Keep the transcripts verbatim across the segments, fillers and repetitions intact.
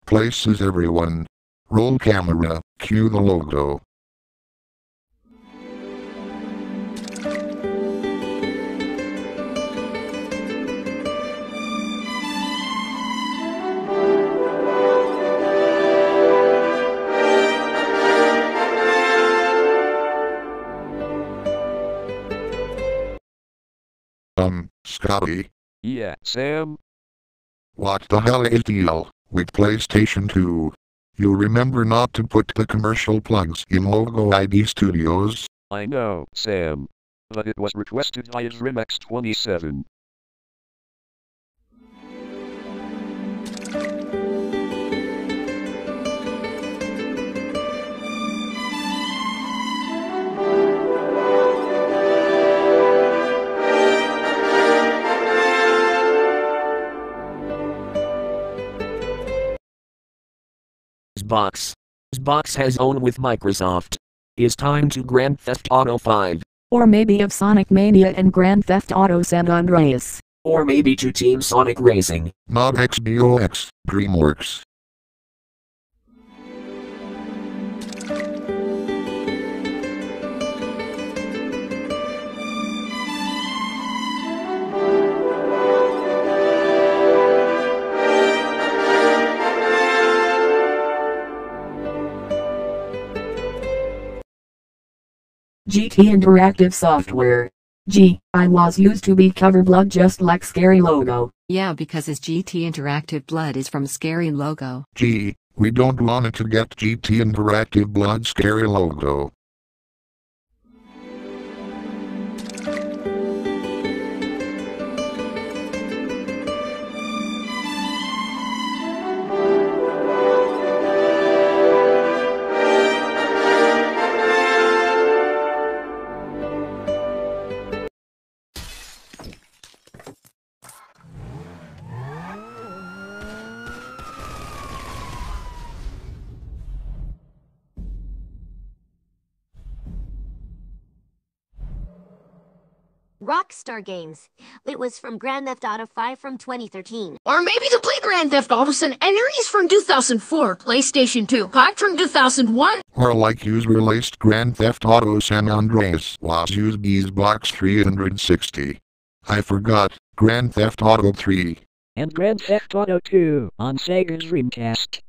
places everyone. Roll camera, cue the logo. Um, Scotty? Yeah, Sam? What the hell is deal with PlayStation two? You remember not to put the commercial plugs in Logo I D Studios? I know, Sam. But it was requested by Dreamworks twenty-seven. Xbox. Xbox has owned with Microsoft. It's time to Grand Theft Auto five. Or maybe of Sonic Mania and Grand Theft Auto San Andreas. Or maybe to Team Sonic Racing. Not X B O X, Dreamworks. G T Interactive Software. G, I was used to be cover blood just like Scary Logo. Yeah, because his G T Interactive blood is from Scary Logo. Gee, we don't want it to get G T Interactive blood Scary Logo. Rockstar Games. It was from Grand Theft Auto five from twenty thirteen. Or maybe to play Grand Theft Auto San Andreas from two thousand four, PlayStation two, Pack from two thousand one. Or like use released Grand Theft Auto San Andreas was used Xbox three sixty. I forgot, Grand Theft Auto three. And Grand Theft Auto two on Sega's Dreamcast.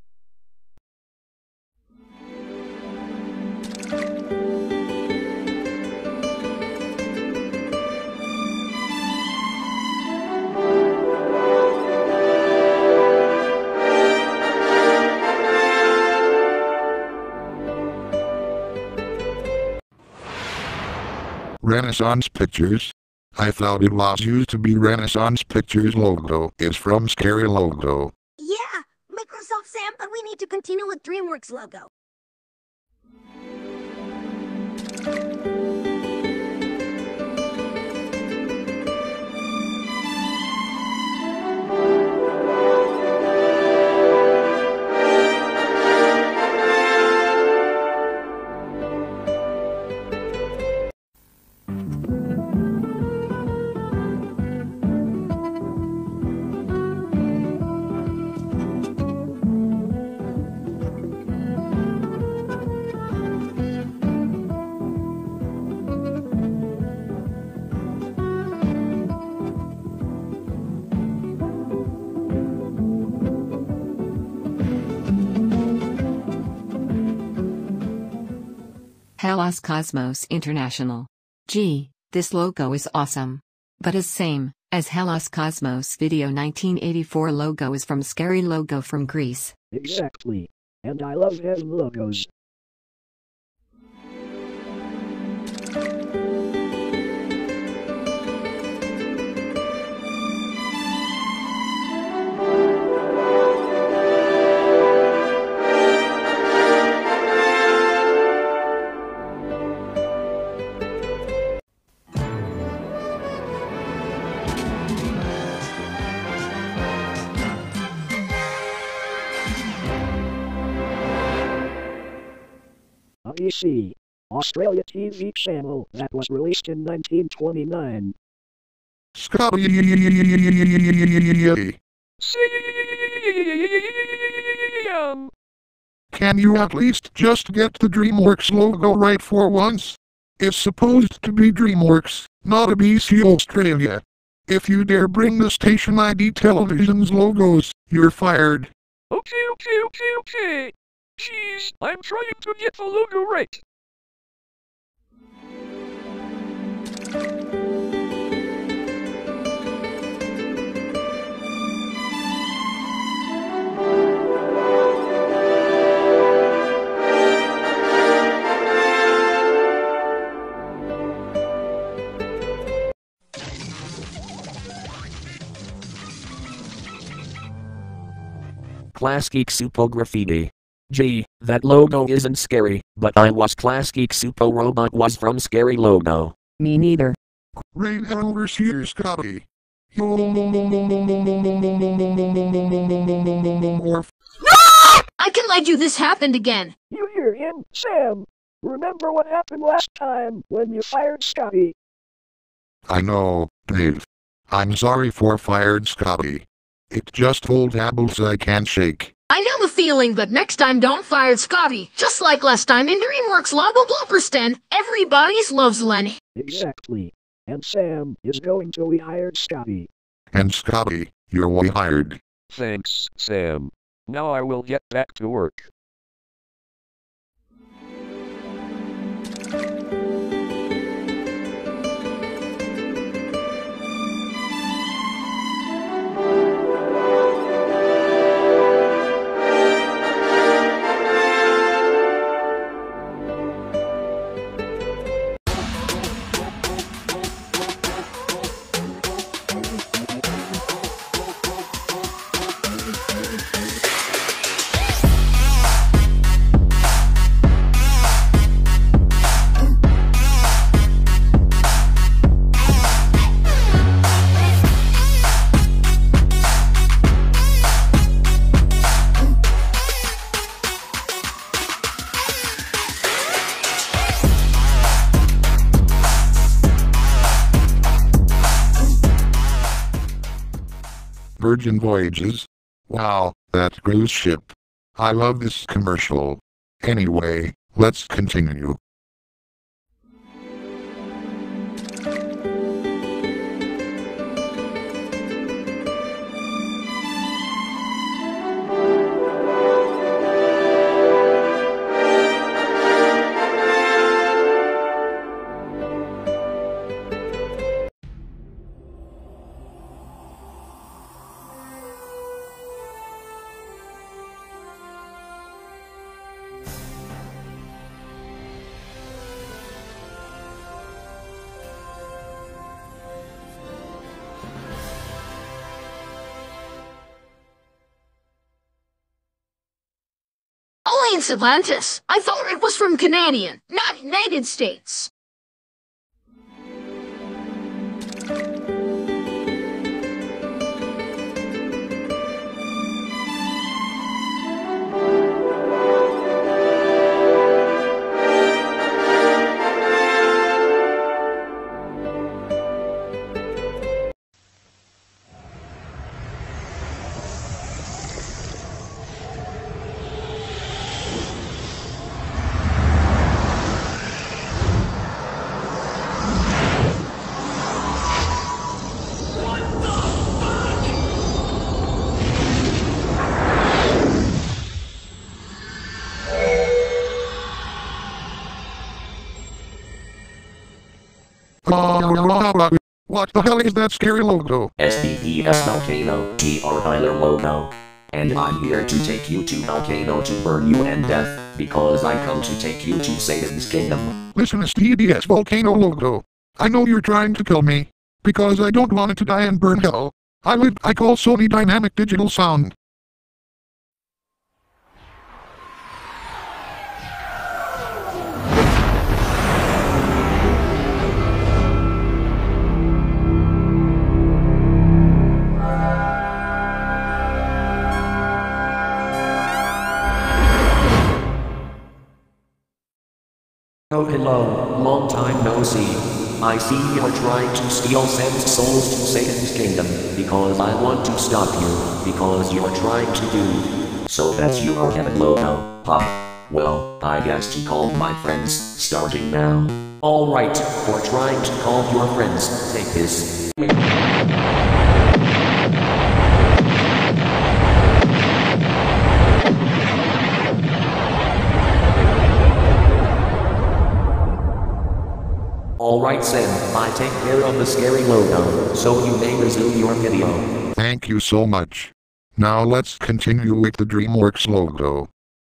Renaissance Pictures. I thought it was used to be Renaissance Pictures logo. It's from Scary Logo. Yeah, Microsoft Sam, but we need to continue with Dreamworks logo. Hellas Cosmos International. Gee, this logo is awesome. But as same as Hellas Cosmos Video nineteen eighty-four logo is from Scary Logo from Greece. Exactly. And I love his logos. I C, Australia T V channel that was released in nineteen twenty-nine. Scotty. See ya! Can you at least just get the Dreamworks logo right for once? It's supposed to be Dreamworks, not A B C Australia. If you dare bring the Station I D Television's logos, you're fired. Okay, okay, okay, okay. Jeez, I'm trying to get the logo right. Class Geek Supo Graffiti. Gee, that logo isn't scary, but I was Class Geek Supo Robot was from Scary Logo. Me neither. Rain Helvers here, Scotty. Or I can let you this happened again. You hear him, Sam? Remember what happened last time when you fired Scotty? I know, Dave. I'm sorry for fired Scotty. It's just old apples I can't shake. I know the feeling, but next time don't fire Scotty. Just like last time in Dreamworks Lava Bloopers ten, everybody's loves Lenny. Exactly. And Sam is going to rehire Scotty. And Scotty, you're rehired. Thanks, Sam. Now I will get back to work. Virgin Voyages? Wow, that cruise ship. I love this commercial. Anyway, let's continue. Alliance Atlantis. I thought it was from Canadian, not United States. What the hell is that scary logo? S D D S Volcano, G R Hyler logo. And I'm here to take you to Volcano to burn you and death, because I come to take you to Satan's kingdom. Listen, S D D S Volcano logo. I know you're trying to kill me, because I don't want it to die and burn hell. I live, I call Sony Dynamic Digital Sound. Oh hello, long time no see. I see you're trying to steal Sam's souls to Satan's kingdom, because I want to stop you, because you're trying to do So that's your heaven logo, huh? Well, I guess to call my friends, starting now. Alright, for trying to call your friends, take this. Alright Sam, I take care of the scary logo, so you may resume your video. Thank you so much. Now let's continue with the Dreamworks logo.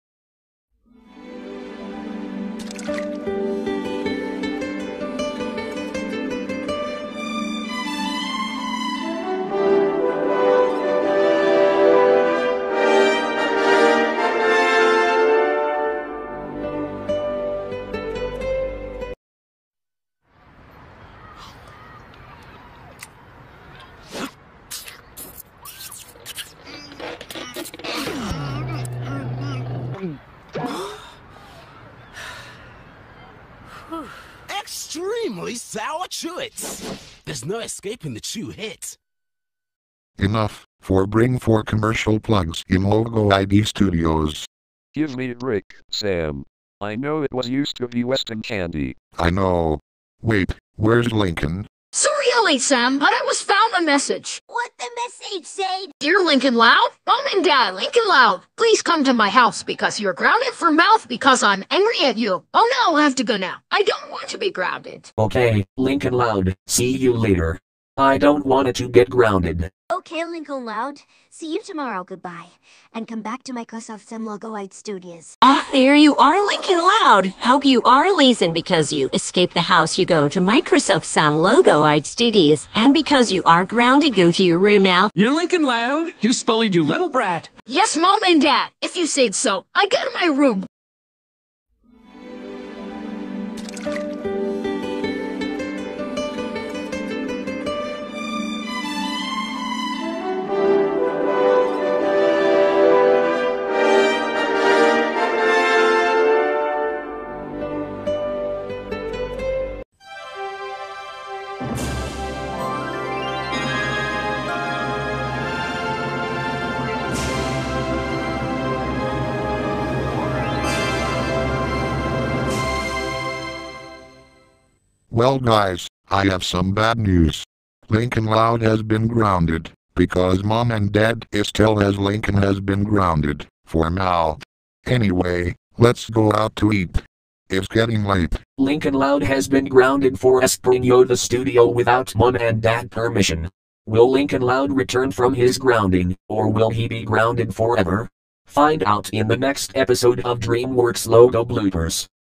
Extremely sour chewits. There's no escaping the chew hit. Enough, for bring for commercial plugs in Logo I D Studios. Give me a break, Sam. I know it was used to be Western candy. I know. Wait, where's Lincoln? Sorry, late, Sam, but I was found a message. What the message say? Dear Lincoln Loud, Mom and Dad, Lincoln Loud, please come to my house because you're grounded for mouth because I'm angry at you. Oh no, I'll have to go now. I don't want to be grounded. Okay, Lincoln Loud, see you later. I don't want it to get grounded. Okay, Lincoln Loud. See you tomorrow, goodbye. And come back to Microsoft Sam Logoite Studios. Ah, there you are, Lincoln Loud. Hope you are leasing because you escape the house, you go to Microsoft Sam Logoite Studios. And because you are grounded, go to your room now. You're Lincoln Loud. You spoiled, you little brat. Yes, Mom and Dad, if you say so. I go to my room. Well guys, I have some bad news. Lincoln Loud has been grounded, because Mom and Dad is tell as Lincoln has been grounded, for now. Anyway, let's go out to eat. It's getting late. Lincoln Loud has been grounded for Esprinho the studio without Mom and Dad permission. Will Lincoln Loud return from his grounding, or will he be grounded forever? Find out in the next episode of Dreamworks Logo Bloopers.